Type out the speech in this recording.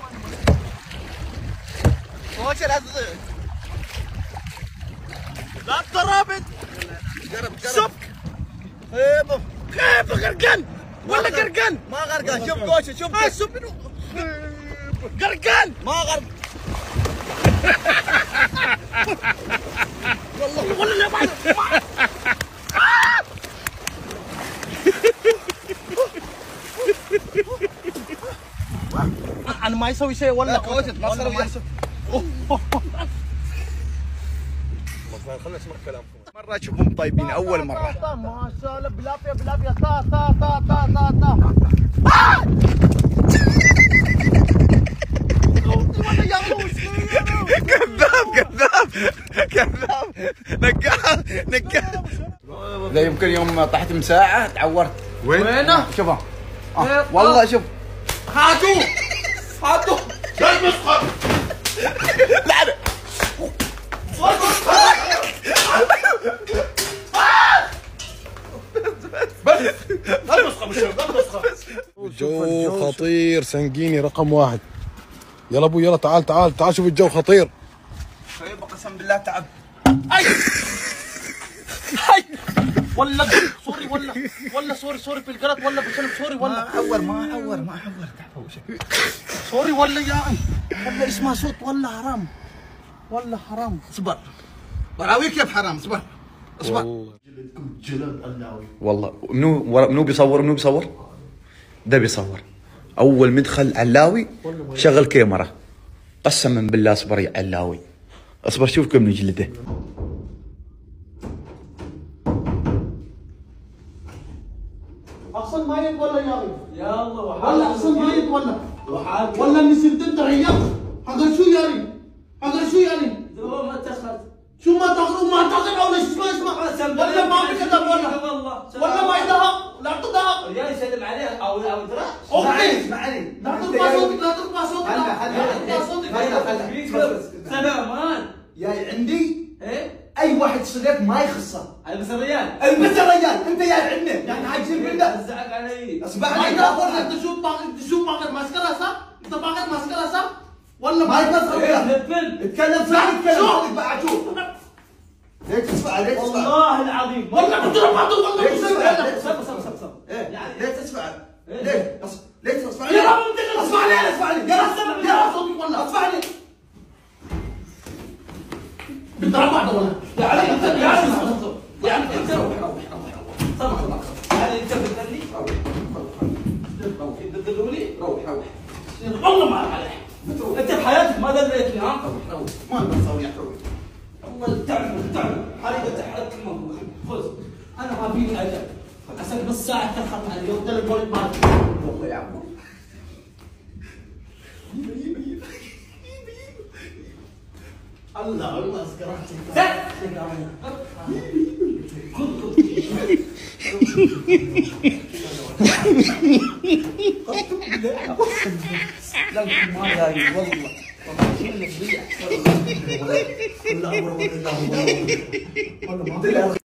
وش الهزة؟ لا ترابط. قرب سك. خيب غرقان ولا غرقان؟ ما غرقان. شوف قوشه شوف. سب غرقان ما غرق. والله ولا ما انا ما يسوي شيء ولا قوتت ما صار ما يسوي. خلنا نسمع كلامكم. مرة اشوفهم طيبين اول مرة. ما شاء الله بلافيا بلافيا تا تا تا تا تا كذاب كذاب كذاب نقال نقال. لا يمكن يوم طحت من ساعة تعورت. وينه؟ شوفه والله شوف. هاتوا هاتوا لا المسخر. لا الجو خطير سنقيني رقم واحد. يلا ابو يلا تعال تعال تعال شوف الجو خطير. طيب قسم بالله تعب. اي ولا سوري ولا سوري في القلط ولا بكلم سوري ولا ما احور ما احور ما احور سوري ولا يا ولا اسمها صوت ولا حرام ولا حرام. اصبر براويك كيف حرام. اصبر اصبر. والله منو بيصور ده بيصور. اول مدخل علاوي شغل كاميرا قسما بالله. اصبر يا علاوي اصبر شوف كم نجلده. احسن ميت ولا يا الله ولا احسن ميت ولا نسيت انت عيال. حقر شو يعني حقر شو يعني ما تاخذ شو ما تاخذ وما تاخذ ولا اسمع ولا ما بكذب ولا ما يدها لا تدها يا يسلم عليه او ترى اسمعني لا ترفع صوتك لا ترفع صوتك لا ترفع صوتك. سلام جاي عندي ايه اي واحد صديق ما يخصه. البس الريال البس الرجال انت جاي عندنا يعني حاجزين بالله. زعق علي اسمعني انت شو باخذ ماسكره صح؟ انت باخذ ماسكره صح؟ ولا ما يتصل اتكلم صح اتكلم بعد شوف. ليش تسمع ليش تسمع والله العظيم والله بتضرب بعض والله صبر ليش تسمع ليش تسمع يا رب اسمعني اسمعني يا صوتك والله اسمعني بتضرب بعض والله يعني انت يعني انت روح هل انت بتدلي تدلوني روح والله ما عليك انت بحياتك ما دليتني ها ما نسوي يا حبيبي. والله تعمل حريقه تحرك الموضوع. خذ انا ما فيني اجل عشان نص ساعه تاخر علي يوم تليفوني مالك والله يا عمو الله اسكرتك لا ما جاي والله والله شيء اللي